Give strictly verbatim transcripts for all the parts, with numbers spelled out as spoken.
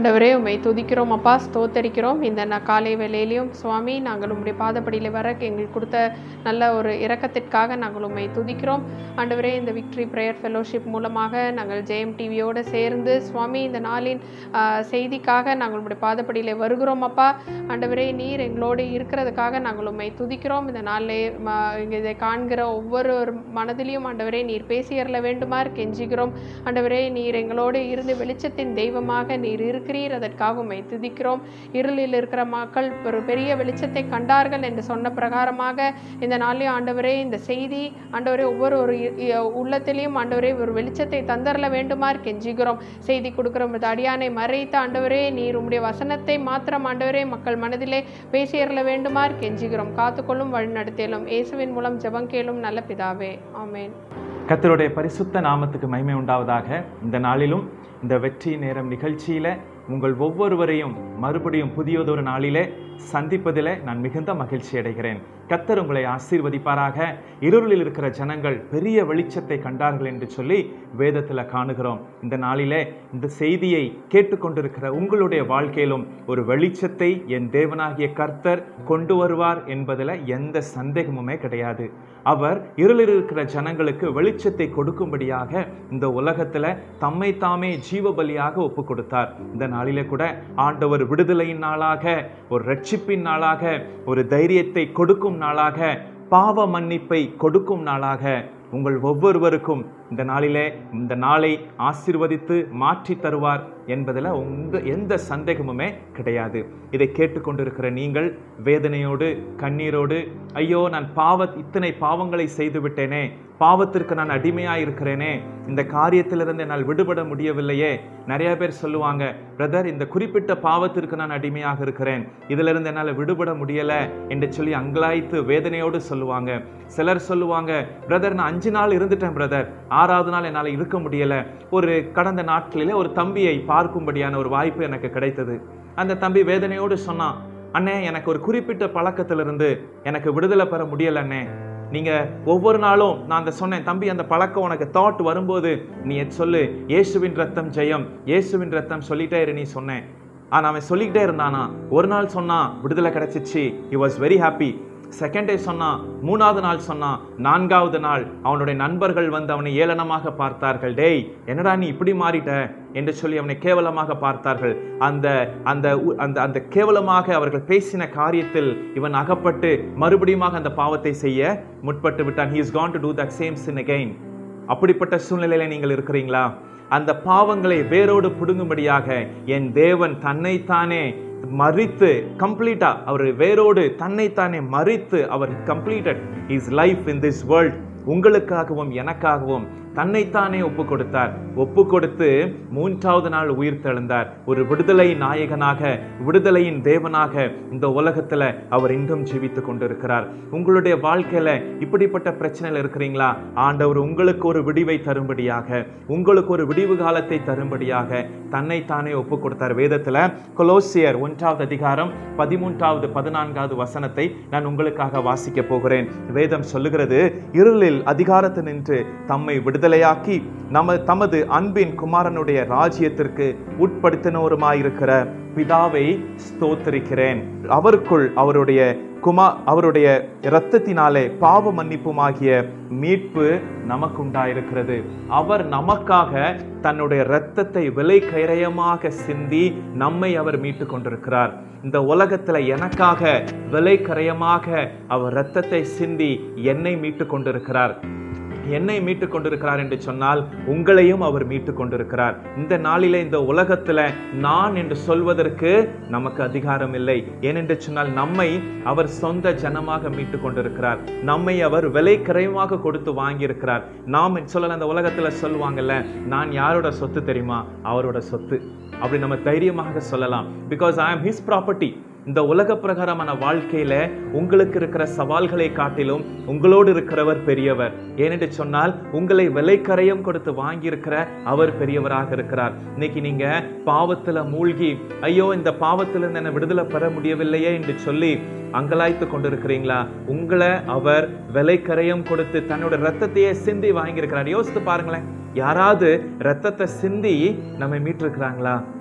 ஆண்டவரே உம்மை துதிக்கிறோம் அப்பா, ஸ்தோத்தரிக்கிறோம். இந்த ந காலை வேளையிலையும் சுவாமி நாங்கள் உம்முடைய பாதப்படியில் வர எங்களுக்கு கொடுத்த நல்ல ஒரு இரக்கத்திற்காக நாங்கள் உம்மை துதிக்கிறோம். ஆண்டவரே இந்த விக்ட்ரி ப்ரேயர் ஃபெலோஷிப் மூலமாக நாங்கள் ஜெயம் டிவியோடு சேர்ந்து சுவாமி இந்த நாளின் செய்திக்காக நாங்கள் உம்முடைய பாதப்படியில் வருகிறோம் அப்பா. ஆண்டவரே நீர் எங்களோடு இருக்கிறதுக்காக நாங்கள் உம்மை துதிக்கிறோம். இந்த நாளில் இதை காண்கிற ஒவ்வொரு மனதிலையும் ஆண்டவரே நீர் பேசியறல வேண்டுமாறு கெஞ்சுகிறோம். ஆண்டவரே நீர் எங்களோடு இருந்து வெளிச்சத்தின் தெய்வமாக நீர் இருக்கிறீர், அதற்காக உம்மை துதிக்கிறோம். இருளில் இருக்கிற மக்கள் ஒரு பெரிய வெளிச்சத்தை கண்டார்கள் என்று சொன்ன பிரகாரமாக இந்த நாளில் ஆண்டவரே இந்த செய்தி ஆண்டவரே ஒவ்வொரு ஒரு உள்ளத்திலையும் ஆண்டவரே ஒரு வெளிச்சத்தை தந்தரல வேண்டுமாறு கெஞ்சுகிறோம். செய்தி கொடுக்கிறோம் அடியானை மறைத்த ஆண்டவரே நீர் உம்முடைய வசனத்தை மாத்திரம் ஆண்டவரே மக்கள் மனதிலே பேசியறல வேண்டுமாறு கெஞ்சுகிறோம். காத்துக்கொள்ளும் வழிநடத்திலும் இயேசுவின் மூலம் ஜெபம் கேளும் நல்ல பிதாவே, ஆமேன். கர்த்தருடைய பரிசுத்த நாமத்துக்கு மகிமை உண்டாவதாக. இந்த நாளிலும் இந்த வெற்றி நேரம் நிகழ்ச்சியில உங்கள் ஒவ்வொருவரையும் மறுபடியும் புதியதொரு நாளிலே சந்திப்பதில் நான் மிகுந்த மகிழ்ச்சி அடைகிறேன். கர்த்தர் உங்களை ஆசீர்வதிப்பாராக. இருளில் இருக்கிற ஜனங்கள் பெரிய வெளிச்சத்தை கண்டார்கள் என்று சொல்லி வேதத்தில் காணுகிறோம். இந்த நாளிலே இந்த செய்தியை கேட்டுக்கொண்டிருக்கிற உங்களுடைய வாழ்க்கையிலும் ஒரு வெளிச்சத்தை என் தேவனாகிய கர்த்தர் கொண்டு வருவார் என்பதில் எந்த சந்தேகமுமே கிடையாது. அவர் இருளில் இருக்கிற ஜனங்களுக்கு வெளிச்சத்தை கொடுக்கும்படியாக இந்த உலகத்தில் தம்மை தாமே ஜீவ பலியாக ஒப்பு கொடுத்தார். இந்த நாளிலே கூட ஆண்டவர் விடுதலையின் நாளாக, ஒரு ரட்சிப்பின் நாளாக, ஒரு தைரியத்தை கொடுக்கும் நாளாக, பாவ மன்னிப்பை கொடுக்கும் நாளாக உங்கள் ஒவ்வொருவருக்கும் இந்த நாளிலே இந்த நாளை ஆசீர்வதித்து மாற்றி தருவார் என்பதில் உங்க எந்த சந்தேகமுமே கிடையாது. இதை கேட்டுக்கொண்டிருக்கிற நீங்கள் வேதனையோடு கண்ணீரோடு, ஐயோ நான் பாவ இத்தனை பாவங்களை செய்து விட்டேனே, பாவத்திற்கு நான் அடிமையாக இருக்கிறேனே, இந்த காரியத்திலிருந்து என்னால் விடுபட முடியவில்லையே. நிறைய பேர் சொல்லுவாங்க, பிரதர் இந்த குறிப்பிட்ட பாவத்திற்கு நான் அடிமையாக இருக்கிறேன், இதிலிருந்து என்னால் விடுபட முடியலை என்று சொல்லி அங்கலாய்த்து வேதனையோடு சொல்லுவாங்க. சிலர் சொல்லுவாங்க, பிரதர் நான் அஞ்சு நாள் இருந்துட்டேன் பிரதர், ஆறாவது நாள் என்னால் இருக்க முடியல. ஒரு கடந்த நாட்களிலே ஒரு தம்பியை பார்க்கும்படியான ஒரு வாய்ப்பு எனக்கு கிடைத்தது. அந்த தம்பி வேதனையோடு சொன்னான், அண்ணே எனக்கு ஒரு குறிப்பிட்ட பழக்கத்திலிருந்து எனக்கு விடுதலை பெற முடியல அண்ணே. நீங்க ஒவ்வொரு நாளும் நான் அந்த சொன்னேன், தம்பி அந்த பழக்கம் உனக்கு தாட் வரும்போது நீ சொல்லு இயேசுவின் ரத்தம் ஜெயம், இயேசுவின் ரத்தம் சொல்லிட்டே இரு நீ சொன்னேன். ஆனா அவன் சொல்லிக்கிட்டே இருந்தானா. ஒரு நாள் சொன்னா விடுதலை கிடைச்சிச்சு, he was very happy. Second day சொன்னான், மூணாவது நாள் சொன்னான், நான்காவது நாள் அவனுடைய நண்பர்கள் வந்து அவனை ஏளனமாக பார்த்தார்கள். டேய் என்னடா நீ இப்படி மாறிட்ட என்று சொல்லி அவனை கேவலமாக பார்த்தார்கள். அந்த அந்த அந்த அந்த கேவலமாக அவர்கள் பேசின காரியத்தில் இவன் அகப்பட்டு மறுபடியும் அந்த பாவத்தை செய்ய முற்பட்டு விட்டான். he is gone to do that same sin again. அப்படிப்பட்ட சூழ்நிலையில நீங்கள் இருக்கிறீங்களா? அந்த பாவங்களை வேரோடு புடுங்கும்படியாக என் தேவன் தன்னைத்தானே மறித்து கம்ப்ளீட்டா அவர் வேரோடு தன்னைத்தானே மறித்து அவர் completed his life in this world. உங்களுக்காகவும் எனக்காகவும் தன்னைத்தானே ஒப்பு கொடுத்தார். ஒப்பு கொடுத்து மூன்றாவது நாள் உயிர் தெழுந்தார். ஒரு விடுதலை நாயகனாக, விடுதலையின் தேவனாக இந்த உலகத்துல அவர் இன்றும் ஜீவித்து கொண்டிருக்கிறார். உங்களுடைய வாழ்க்கையில இப்படிப்பட்ட பிரச்சனையில் இருக்கிறீங்களா? ஆண்டவர் உங்களுக்கு ஒரு விடிவை தரும்படியாக, உங்களுக்கு ஒரு விடிவு காலத்தை தரும்படியாக தன்னைத்தானே ஒப்பு கொடுத்தார். வேதத்துல கொலோசியர் ஒன்றாவது அதிகாரம் பதிமூன்றாவது பதினான்காவது வசனத்தை நான் உங்களுக்காக வாசிக்க போகிறேன். வேதம் சொல்லுகிறது, இருளில் அதிகாரத்தை நின்று தம்மை விடுதலையாக்கி நம்ம தமது அன்பின் குமாரனுடைய ராஜ்யத்திற்கு உட்படுத்தினோருமாயிருக்கிற பிதாவை ஸ்தோத்திரிக்கிறேன். அவருக்குள் அவருடைய குமா அவருடைய இரத்தத்தினாலே பாவ மன்னிப்புமாகிய மீட்பு நமக்கு உண்டாயிருக்கிறது. அவர் நமக்காக தன்னுடைய இரத்தத்தை விலை கரையமாக சிந்தி நம்மை அவர் மீட்டு கொண்டிருக்கிறார். இந்த உலகத்துல எனக்காக விலை கரையமாக அவர் இரத்தத்தை சிந்தி என்னை மீட்டு கொண்டிருக்கிறார். என்னை மீட்டு கொண்டிருக்கிறார் என்று சொன்னால் உங்களையும் அவர் மீட்டு கொண்டிருக்கிறார். இந்த நாளிலே இந்த உலகத்துல நான் என்று சொல்வதற்கு நமக்கு அதிகாரம் இல்லை. ஏனென்று சொன்னால் நம்மை அவர் சொந்த ஜனமாக மீட்டு கொண்டிருக்கிறார். நம்மை அவர் விலை கரையமாக கொடுத்து வாங்கியிருக்கிறார். நாம் சொல்லல, அந்த உலகத்துல சொல்லுவாங்கல்ல, நான் யாரோட சொத்து தெரியுமா? அவரோட சொத்து. அப்படி நம்ம தைரியமாக சொல்லலாம். பிகாஸ் ஐ ஆம் ஹிஸ் ப்ராப்பர்ட்டி. இந்த உலக பிரகாரமான வாழ்க்கையில உங்களுக்கு இருக்கிற சவால்களை காட்டிலும் உங்களோடு இருக்கிறவர் பெரியவர். ஏனென்று சொன்னால் உங்களை விலைக்கரையும் கொடுத்து வாங்கி இருக்கிற அவர் பெரியவராக இருக்கிறார். இன்னைக்கு நீங்க பாவத்துல மூழ்கி, ஐயோ இந்த பாவத்திலிருந்து என்ன விடுதலை பெற முடியவில்லையே என்று சொல்லி அங்கலாய்த்து கொண்டிருக்கிறீங்களா? உங்களை அவர் விலைக்கரையும் கொடுத்து தன்னோட ரத்தத்தையே சிந்தி வாங்கி இருக்கிறார். யோசித்து பாருங்களேன், யாராவது ரத்தத்தை சிந்தி நம்மை மீட்டிருக்கிறாங்களா?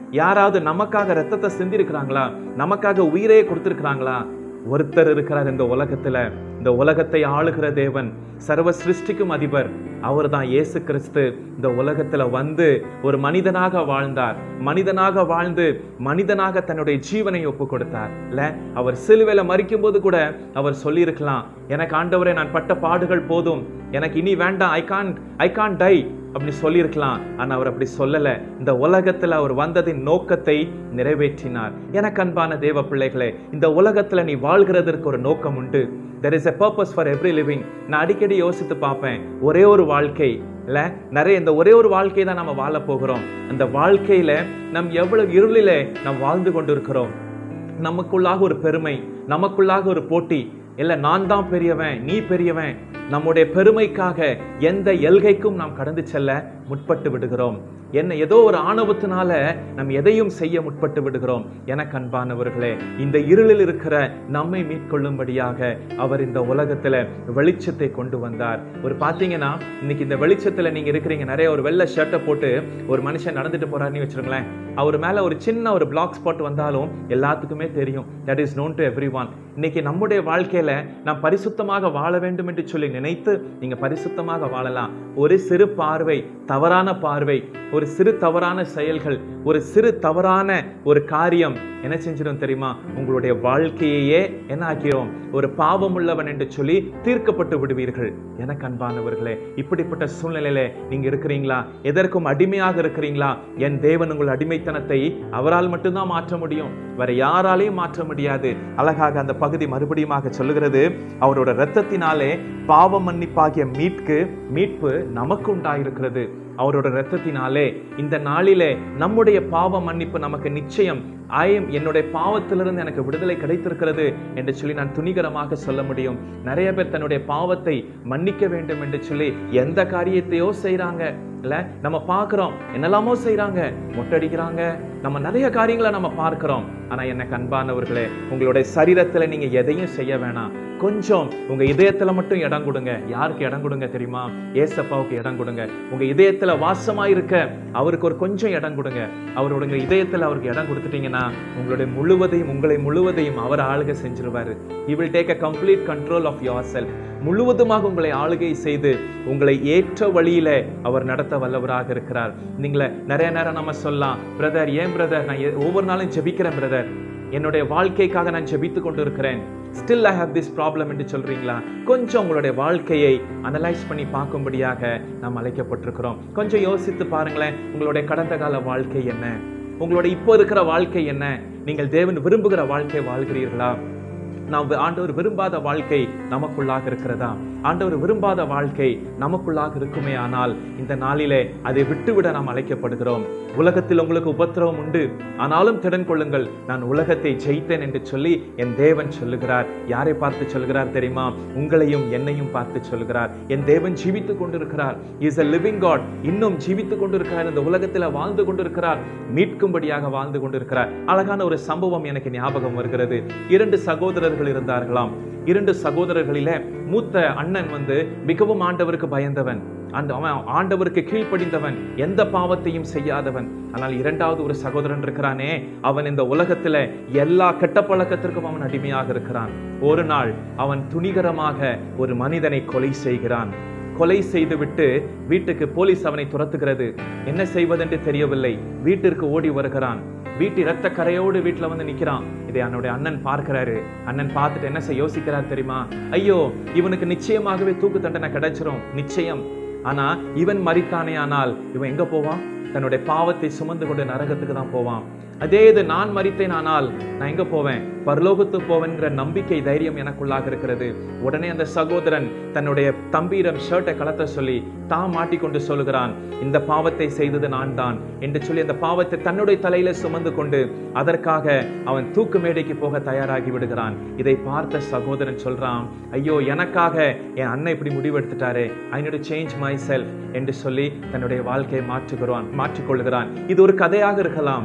யாராவது நமக்காக ரத்தத்தை சிந்திருக்கிறாங்களா? நமக்காக உயிரையே கொடுத்திருக்கிறாங்களா? ஒருத்தர் இருக்கிறார் இந்த உலகத்துல, இந்த உலகத்தை ஆளுகிற தேவன், சர்வ சிருஷ்டிக்கும் அதிபர். அவர் தான் இயேசு கிறிஸ்து. இந்த உலகத்துல வந்து ஒரு மனிதனாக வாழ்ந்தார். மனிதனாக வாழ்ந்து மனிதனாக தன்னுடைய ஜீவனை ஒப்பு கொடுத்தார் இல்ல? அவர் சிலுவையில மரிக்கும் போது கூட அவர் சொல்லி இருக்கலாம், எனக்கு ஆண்டவரே நான் பட்ட பாடுகள் போதும், எனக்கு இனி வேண்டாம், I can I can die அப்படி சொல்லியிருக்கலாம். ஆனா அவர் அப்படி சொல்லல. இந்த உலகத்துல அவர் வந்ததின் நோக்கத்தை நிறைவேற்றினார். எனக்கு அன்பான தேவ பிள்ளைகளே, இந்த உலகத்துல நீ வாழ்கிறதற்கு ஒரு நோக்கம் உண்டு. There is a purpose for every living. நான் அடிக்கடி யோசித்து பார்ப்பேன், ஒரே ஒரு வாழ்க்கை இல்ல, நிறைய இந்த ஒரே ஒரு வாழ்க்கை தான் நம்ம வாழ போகிறோம். அந்த வாழ்க்கையில நம் எவ்வளவு இருளிலே நாம் வாழ்ந்து கொண்டிருக்கிறோம். நமக்குள்ளாக ஒரு பெருமை, நமக்குள்ளாக ஒரு போட்டி, இல்ல நான் தான் பெரியவன், நீ பெரியவன். நம்முடைய பெருமைக்காக எந்த எல்கைக்கும் நாம் கடந்து செல்ல முற்பட்டு விடுகிறோம். என்ன ஏதோ ஒரு ஆணவத்தினால நாம் எதையும் செய்ய முற்பட்டு விடுகிறோம். எனக்கு அன்பானவர்களே, இந்த இருளில் இருக்கிற நம்மை மீட்கொள்ளும்படியாக அவர் இந்த உலகத்துல வெளிச்சத்தை கொண்டு வந்தார். ஒரு பாத்தீங்கன்னா இன்னைக்கு இந்த வெளிச்சத்துல நீங்க இருக்கிறீங்க, நிறைய ஒரு வெள்ளை ஷர்ட்டை போட்டு ஒரு மனுஷன் நடந்துட்டு போறாருன்னு வச்சிருங்களேன், அவர் மேல ஒரு சின்ன ஒரு பிளாக் ஸ்பாட் வந்தாலும் எல்லாத்துக்குமே தெரியும். That is known to everyone. இன்னைக்கு நம்முடைய வாழ்க்கையில நாம் பரிசுத்தமாக வாழ வேண்டும் என்று சொல்லி நினைத்து நீங்க பரிசுத்தமாக வாழலாம். ஒரு சிறு பார்வை, தவறான பார்வை, ஒரு சிறு தவறான செயல்கள், ஒரு சிறு தவறான ஒரு காரியம் என்ன செஞ்சிடும் தெரியுமா? உங்களுடைய வாழ்க்கையே என்ன ஆக்கிறோம்? ஒரு பாவம் உள்ளவன் என்று சொல்லி தீர்க்கப்பட்டு விடுவீர்கள். எனக்கு அன்பானவர்களே, இப்படிப்பட்ட சூழ்நிலையில நீங்க இருக்கிறீங்களா? எதற்கும் அடிமையாக இருக்கிறீங்களா? என் தேவன் உங்கள் அடிமைத்தனத்தை அவரால் மட்டும்தான் மாற்ற முடியும், வேற யாராலையும் மாற்ற முடியாது. அழகாக அந்த பகுதி மறுபடியுமாக சொல்லுகிறது, அவரோட இரத்தத்தினாலே பாவ மன்னிப்பாகிய மீட்கு மீட்பு நமக்கு உண்டாயிருக்கிறது. அவரோட இரத்தத்தினாலே இந்த நாளிலே நம்முடைய பாவ மன்னிப்பு நமக்கு நிச்சயம். ஆயம் என்னுடைய பாவத்திலிருந்து எனக்கு விடுதலை கிடைத்திருக்கிறது என்று சொல்லி நான் துணிகரமாக சொல்ல முடியும். நிறைய பேர் தன்னுடைய பாவத்தை மன்னிக்க வேண்டும் என்று சொல்லி எந்த காரியத்தையோ செய்யறாங்க இல்ல, நம்ம பார்க்கிறோம், என்னெல்லாமோ செய்யறாங்க, மொட்டடிக்கிறாங்க, நம்ம நிறைய காரியங்களை நம்ம பார்க்கிறோம். ஆனா எனக்கு அன்பானவர்களே, உங்களுடைய சரீரத்துல நீங்க எதையும் செய்ய வேணாம். கொஞ்சம் உங்க இதயத்துல மட்டும் இடம் கொடுங்க. யாருக்கு இடம் கொடுங்க தெரியுமா? ஏசப்பாவுக்கு இடம் கொடுங்க. உங்க இதயத்துல வாசமாயிருக்க அவருக்கு ஒரு கொஞ்சம் இடம் கொடுங்க. அவருடைய இதயத்துல அவருக்கு இடம் கொடுத்துட்டீங்கன்னா உங்களுடைய முழுவதையும் உங்களை முழுவதையும் அவர் ஆளுகை செஞ்சிருவாரு. He will take a complete control of yourself. முழுவதுமாக உங்களை ஆளுகை செய்து உங்களை ஏற்ற வழியில அவர் நடத்த வல்லவராக இருக்கிறார். நீங்களே நிறைய நேரம் நம்ம சொல்லலாம், பிரதர் ஏன் பிரதர் நான் ஒவ்வொரு நாளும் ஜெபிக்கிறேன் பிரதர், என்னுடைய வாழ்க்கைக்காக நான் ஜெபித்து கொண்டு இருக்கிறேன், still I have this problem என்று சொல்றீங்களா? கொஞ்சம் உங்களுடைய வாழ்க்கையை அனலைஸ் பண்ணி பார்க்கும்படியாக நாம் அழைக்கப்பட்டிருக்கிறோம். கொஞ்சம் யோசித்து பாருங்களேன், உங்களுடைய கடந்த கால வாழ்க்கை என்ன? உங்களுடைய இப்போ இருக்கிற வாழ்க்கை என்ன? நீங்கள் தேவன் விரும்புகிற வாழ்க்கை வாழ்கிறீர்களா? நாம் ஆண்டவர் விரும்பாத வாழ்க்கை நமக்குள்ளாக இருக்கிறதா? ஆண்டவர் விரும்பாத வாழ்க்கை நமக்குள்ளாக இருக்குமே ஆனால் இந்த நாளிலே அதை விட்டுவிட நாம் அழைக்கப்படுகிறோம். உலகத்தில் உங்களுக்கு உபத்திரவம் உண்டு, ஆனாலும் திடன் கொள்ளுங்கள், நான் உலகத்தை ஜெயித்தேன் என்று சொல்லி என் தேவன் சொல்லுகிறார். யாரை பார்த்து சொல்கிறார் தெரியுமா? உங்களையும் என்னையும் பார்த்து சொல்கிறார். என் தேவன் ஜீவித்துக் கொண்டிருக்கிறார். Is a living God. இன்னும் ஜீவித்துக் கொண்டிருக்கிறார், இந்த உலகத்தில் வாழ்ந்து கொண்டிருக்கிறார், மீட்கும்படியாக வாழ்ந்து கொண்டிருக்கிறார். அழகான ஒரு சம்பவம் எனக்கு ஞாபகம் வருகிறது. இரண்டு சகோதரர்கள் இருந்தார்களாம். இரண்டு சகோதரர்களிலே மூத்த அண்ணன் வந்து மிகவும் ஆண்டவருக்கு பயந்தவன், அந்த அவன் ஆண்டவருக்கு கீழ்ப்படிந்தவன், எந்த பாவத்தையும் செய்யாதவன். ஆனால் இரண்டாவது ஒரு சகோதரன் இருக்கிறானே, அவன் இந்த உலகத்துல எல்லா கெட்ட பழக்கத்திற்கும் அவன் அடிமையாக இருக்கிறான். ஒரு நாள் அவன் துணிகரமாக ஒரு மனிதனை கொலை செய்கிறான். கொலை செய்துவிட்டு வீட்டுக்கு போலீஸ் அவனை துரத்துகிறது. என்ன செய்வதென்று தெரியவில்லை. வீட்டிற்கு ஓடி வருகிறான். வீட்டு இரத்த கரையோடு வீட்டுல வந்து நிக்கிறான். இதை என்னுடைய அண்ணன் பார்க்கிறாரு. அண்ணன் பார்த்துட்டு என்ன செய்ய யோசிக்கிறார் தெரியுமா? ஐயோ, இவனுக்கு நிச்சயமாகவே தூக்கு தண்டனை கிடைச்சிரும் நிச்சயம். ஆனா இவன் மரித்தானே ஆனால் இவன் எங்க போவான்? தன்னுடைய பாவத்தை சுமந்து கொண்டு நரகத்துக்கு தான் போவான். அதே இது நான் மரித்தேன் ஆனால் நான் எங்க போவேன்? பரலோகத்துக்கு போவேன்கிற நம்பிக்கை தைரியம் எனக்குள்ளாக இருக்கிறது. உடனே அந்த சகோதரன் தன்னுடைய தம்பியிடம் ஷர்ட்டை கலத்த சொல்லி தான் மாட்டிக்கொண்டு சொல்லுகிறான், இந்த பாவத்தை செய்தது நான் தான் என்று சொல்லி அந்த பாவத்தை தன்னுடைய தலையில சுமந்து கொண்டு அதற்காக அவன் தூக்கு மேடைக்கு போக தயாராகி விடுகிறான். இதை பார்த்த சகோதரன் சொல்றான், ஐயோ, எனக்காக என் அண்ணன் இப்படி முடிவு எடுத்துட்டாரு, I need to change myself என்று சொல்லி தன்னுடைய வாழ்க்கையை மாற்றுகிறான் மாற்றிக்கொள்கிறான். இது ஒரு கதையாக இருக்கலாம்.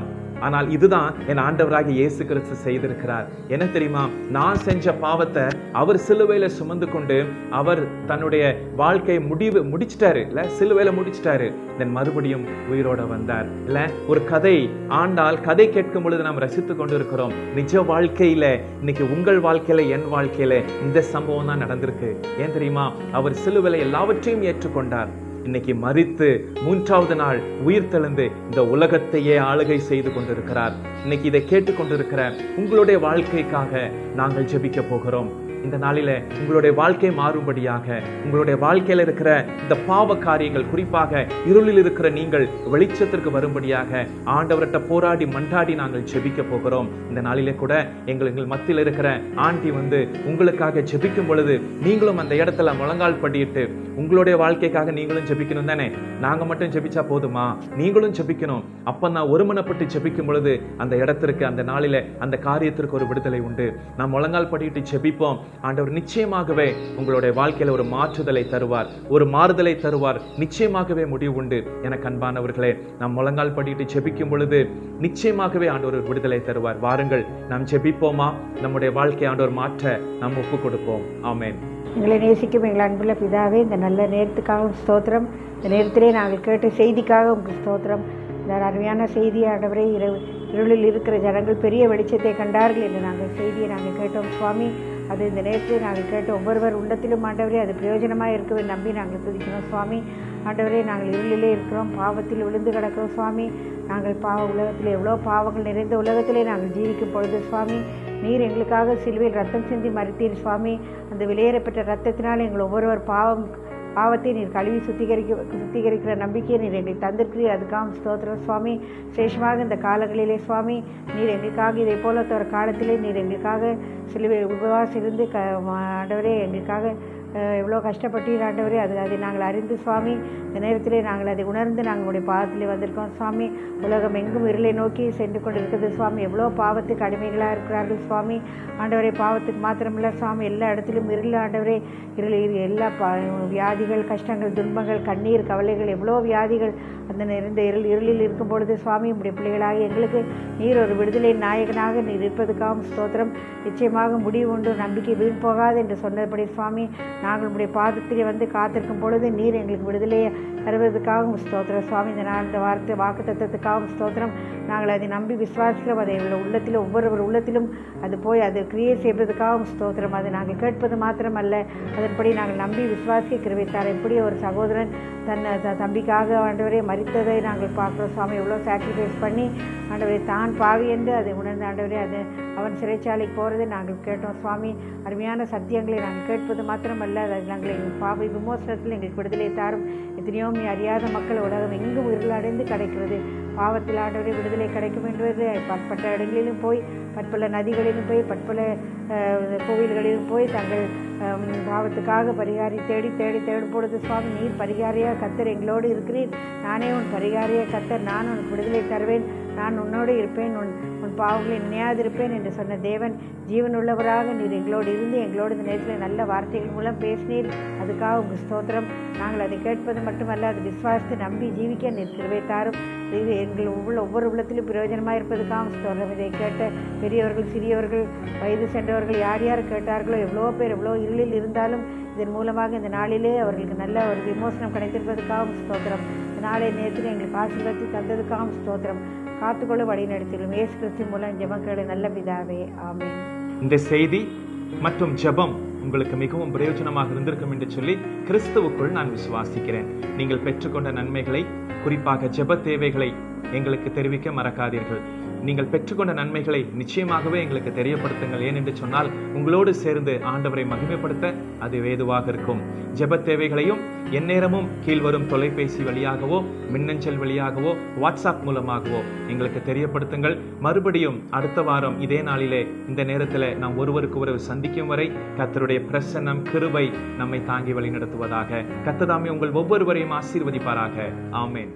ஆனால் இதுதான் என் ஆண்டவராகிய இயேசு கிறிஸ்து செய்திருக்கிறார். என்ன தெரியுமா? நான் செஞ்ச பாவத்தை அவர் சிலுவையில சுமந்து கொண்டு அவர் தன்னுடைய வாழ்க்கையை முடிவு முடிச்சிட்டாரு இல்ல, சிலுவையில முடிச்சிட்டாரு. தென் மறுபடியும் உயிரோட வந்தார் இல்ல. ஒரு கதை ஆண்டால் கதை கேட்கும் பொழுது நாம் ரசித்து கொண்டு இருக்கிறோம். நிஜ வாழ்க்கையில இன்னைக்கு உங்கள் வாழ்க்கையில என் வாழ்க்கையில இந்த சம்பவம் தான் நடந்திருக்கு. ஏன் தெரியுமா? அவர் சிலுவையில எல்லாவற்றையும் ஏற்றுக்கொண்டார். இன்னைக்கு மரித்து மூன்றாவது நாள் உயிர் தெழுந்து இந்த உலகத்தையே ஆளுகை செய்து கொண்டிருக்கிறார். இன்னைக்கு இதை கேட்டுக்கொண்டிருக்கிற உங்களுடைய வாழ்க்கைக்காக நாங்கள் ஜெபிக்க போகிறோம். இந்த நாளில உங்களுடைய வாழ்க்கை மாறும்படியாக, உங்களுடைய வாழ்க்கையில இருக்கிற இந்த பாவ காரியங்கள், குறிப்பாக இருளில் இருக்கிற நீங்கள் வெளிச்சத்திற்கு வரும்படியாக ஆண்டவர்கிட்ட போராடி மன்றாடி நாங்கள் ஜெபிக்க போகிறோம். இந்த நாளிலே கூட எங்கள் எங்கள் மத்தியில் இருக்கிற ஆண்டி வந்து உங்களுக்காக ஜெபிக்கும் பொழுது நீங்களும் அந்த இடத்துல முழங்கால் படியிட்டு உங்களுடைய வாழ்க்கைக்காக நீங்களும் ஜெபிக்கணும் தானே. நாங்க மட்டும் ஜெபிச்சா போதுமா? நீங்களும் ஜெபிக்கணும். அப்ப நான் ஒருமனப்பட்டு ஜெபிக்கும் பொழுது அந்த இடத்திற்கு, அந்த நாளில அந்த காரியத்திற்கு ஒரு விடுதலை உண்டு. நாம் முழங்கால் படியிட்டு ஜெபிப்போம். ஆண்டவர் நிச்சயமாகவே உங்களுடைய வாழ்க்கையில ஒரு மாற்றுதலை தருவார், ஒரு மாறுதலை தருவார். நிச்சயமாகவே முடிவு உண்டு. எனக்கு அன்பானவர்களே, நாம் முழங்கால் படியிட்டு ஜெபிக்கும் பொழுது நிச்சயமாகவே ஆண்டவர் ஒரு விடுதலை தருவார். வாருங்கள், நாம் ஜெபிப்போமா? நம்முடைய வாழ்க்கை ஆண்டவர் மாற்ற நாம் ஒப்பு கொடுப்போம். ஆமென். எங்களை நேசிக்கும் எங்கள் அன்புள்ள பிதாவே, இந்த நல்ல நேரத்துக்காக ஸ்தோத்திரம். இந்த நேரத்திலே நாங்கள் கேட்ட செய்திக்காக உங்களுக்கு ஸ்தோத்திரம். இந்த அருமையான செய்தியை ஆண்டவரே, இரவு இருளில் இருக்கிற ஜனங்கள் பெரிய வெளிச்சத்தை கண்டார்கள் என்று நாங்கள் செய்தியை நாங்கள் கேட்டோம் சுவாமி. அது இந்த நேரத்தில் நாங்கள் கேட்ட ஒவ்வொருவர் உள்ளத்திலும் ஆண்டவரே அது பிரயோஜனமாக இருக்கவே நம்பி நாங்கள் துதிக்கிறோம் சுவாமி. ஆண்டவரே, நாங்கள் இருளிலே இருக்கிறோம், பாவத்தில் விழுந்து கிடக்கிறோம் சுவாமி. நாங்கள் பாவ உலகத்தில் எவ்வளோ பாவங்கள் நிறைந்த உலகத்திலே நாங்கள் ஜீவிக்கும் பொழுது சுவாமி, நீர் எங்களுக்காக சிலுவையில் ரத்தம் சிந்தி மரித்தீர் சுவாமி. அந்த வெளியேறப்பட்ட ரத்தத்தினால் எங்கள் ஒவ்வொருவர் பாவம் பாவத்தை நீர் கழுவி சுத்திகரிக்க சுத்திகரிக்கிற நம்பிக்கையை நீர் எங்களுக்கு தந்திருக்கிறீர். அதுக்காக ஸ்தோத்திரம் சுவாமி. விசேஷமாக இந்த காலங்களிலே சுவாமி, நீர் எங்களுக்காக இதை போல ஒரு காலத்திலே நீர் எங்களுக்காக சிலுவை உபவாசம் இருந்து க ஆண்டவரே எங்களுக்காக எவ்வளோ கஷ்டப்பட்டீர் ஆண்டவரே. அது அதை நாங்கள் அறிந்து சுவாமி, இந்த நேரத்திலே நாங்கள் அதை உணர்ந்து நாங்கள் உடைய பாவத்திலே வந்திருக்கோம் சுவாமி. உலகம் எங்கும் இருளை நோக்கி சென்று கொண்டு இருக்குது சுவாமி. எவ்வளோ பாவத்துக்கு அடிமைகளாக இருக்கிறார்கள் சுவாமி. ஆண்டவரே, பாவத்துக்கு மாத்திரமில்லை சுவாமி, எல்லா இடத்திலும் இருள் ஆண்டவரே. இருள் எல்லா பா வியாதிகள், கஷ்டங்கள், துன்பங்கள், கண்ணீர், கவலைகள், எவ்வளோ வியாதிகள் அந்த நிறைந்த இருள் இருளில் இருக்கும் பொழுது சுவாமி, உடைய பிள்ளைகளாக எங்களுக்கு நீர் ஒரு விடுதலை நாயகனாக நீர் இருப்பதுக்காகவும் ஸ்தோத்திரம். நிச்சயமாக முடிவு உண்டு, நம்பிக்கை வீண் போகாது என்று சொன்னபடி சுவாமி, நாங்கள் உடைய பாதத்திலே வந்து காத்திருக்கும் பொழுது நீர் எங்களுக்கு விடுதலையை தருவதற்காகவும் ஸ்தோத்திரம் சுவாமி. இந்த நாள் இந்த வார்த்தை வாக்கு தத்துவத்துக்காகவும் ஸ்தோத்திரம். நாங்கள் அதை நம்பி விசுவாசிக்கிறோம். அதை உள்ளத்தில் ஒவ்வொரு உள்ளத்திலும் அது போய் அது கிரியை செய்வதற்காகவும் ஸ்தோத்திரம். அதை நாங்கள் கேட்பது மாத்திரமல்ல, அதன்படி நாங்கள் நம்பி விசுவாசிக்க கிருபைத்தார். எப்படி ஒரு சகோதரன் தன் தம்பிக்காக ஆண்டவரே மரித்ததை நாங்கள் பார்க்குறோம் சுவாமி. எவ்வளோ சாக்ரிஃபைஸ் பண்ணி ஆண்டவரை தான் பாவி என்று அதை உணர்ந்த ஆண்டவரே, அது அவன் சிறைச்சாலைக்கு போகிறதை நாங்கள் கேட்டோம் சுவாமி. அருமையான சத்தியங்களை நாங்கள் கேட்பது மாத்திரமல்ல, அதை நாங்கள் எங்கள் பாவை விமோசனத்தில் எங்களுக்கு விடுதலை தாரும். எத்தனையோ அறியாத மக்கள் உலகம் எங்கும் இருளடைந்து கிடைக்கிறது. பாவத்தில் ஆண்டவரை விடுதலை கிடைக்கும் என்பது பற்பட்ட இடங்களிலும் போய், பற்பல நதிகளிலும் போய், பற்பல கோவில்களிலும் போய் தங்கள் பாவத்துக்காக பரிகாரி தேடி தேடி தேடும் பொழுது சுவாமி, நீர் பரிகாரியாக கத்தர் எங்களோடு இருக்கிறீர். நானே உன் பரிகாரியாக கத்தர், நான் உனக்கு விடுதலை தருவேன், நான் உன்னோடு இருப்பேன், உன் உன் பாவங்களை நினையாதிருப்பேன் என்று சொன்ன தேவன் ஜீவன் உள்ளவராக நீர் எங்களோடு இருந்து எங்களோடு இந்த நேரத்தில் நல்ல வார்த்தைகள் மூலம் பேசினீர். அதுக்காக உங்கள் ஸ்தோத்திரம். நாங்கள் அதை கேட்பது மட்டுமல்ல, அதை விசுவாசித்து நம்பி ஜீவிக்க நீர் கிருபை தாரும். இது எங்கள் ஒவ்வொரு ஒவ்வொரு உள்ளத்திலும் பிரயோஜனமாக இருப்பதுக்காக ஸ்தோத்திரம். இதை கேட்ட பெரியவர்கள், சிறியவர்கள், வயது சென்றவர்கள் யார் யார் கேட்டார்களோ, எவ்வளோ பேர் எவ்வளோ இருளில் இருந்தாலும் இதன் மூலமாக இந்த நாளிலே அவர்களுக்கு நல்ல ஒரு விமோசனம் கிடைத்திருப்பதற்காகவும் ஸ்தோத்திரம். இந்த நாளை நேரத்தில் எங்களுக்கு ஆசீர்வாதத்தை தந்ததுக்காகவும் ஸ்தோத்திரம். காத்துக்கொள்ள வழி நடத்திடும் இயேசு கிறிஸ்து மூலம் ஜெபம் கேளு நல்ல பிதாவே, ஆமென். இந்த செய்தி மற்றும் ஜெபம் உங்களுக்கு மிகவும் பிரயோஜனமாக இருந்திருக்கும் என்று சொல்லி கிறிஸ்துவுக்குள் நான் விசுவாசிக்கிறேன். நீங்கள் பெற்றுக்கொண்ட நன்மைகளை, குறிப்பாக ஜெப தேவைகளை எங்களுக்கு தெரிவிக்க மறக்காதீர்கள். நீங்கள் பெற்றுக்கொண்ட நன்மைகளை நிச்சயமாகவே எங்களுக்கு தெரியப்படுத்துங்கள். ஏன் என்று சொன்னால், உங்களோடு சேர்ந்து ஆண்டவரை மகிமைப்படுத்த அது ஏதுவாக இருக்கும். ஜெப தேவைகளையும் எந்நேரமும் கீழ்வரும் தொலைபேசி வழியாகவோ, மின்னஞ்சல் வழியாகவோ, வாட்ஸ்அப் மூலமாகவோ எங்களுக்கு தெரியப்படுத்துங்கள். மறுபடியும் அடுத்த வாரம் இதே நாளிலே இந்த நேரத்தில் நாம் ஒருவருக்கு ஒருவர் சந்திக்கும் வரை கர்த்தருடைய பிரசன்னம், கிருபை நம்மை தாங்கி வழி நடத்துவதாக. கர்த்தர் உங்கள் ஒவ்வொருவரையும் ஆசீர்வதிப்பாராக. ஆமென்.